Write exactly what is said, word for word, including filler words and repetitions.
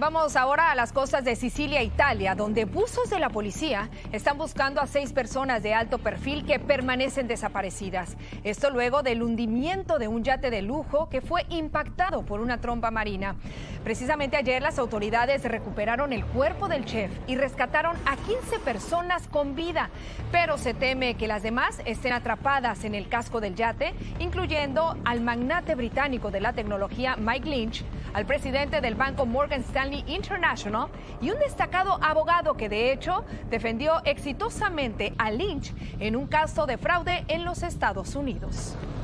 Vamos ahora a las costas de Sicilia, Italia, donde buzos de la policía están buscando a seis personas de alto perfil que permanecen desaparecidas. Esto luego del hundimiento de un yate de lujo que fue impactado por una tromba marina. Precisamente ayer las autoridades recuperaron el cuerpo del chef y rescataron a quince personas con vida, pero se teme que las demás estén atrapadas en el casco del yate, incluyendo al magnate británico de la tecnología Mike Lynch, al presidente del banco Morgan Stanley International y un destacado abogado que de hecho defendió exitosamente a Lynch en un caso de fraude en los Estados Unidos.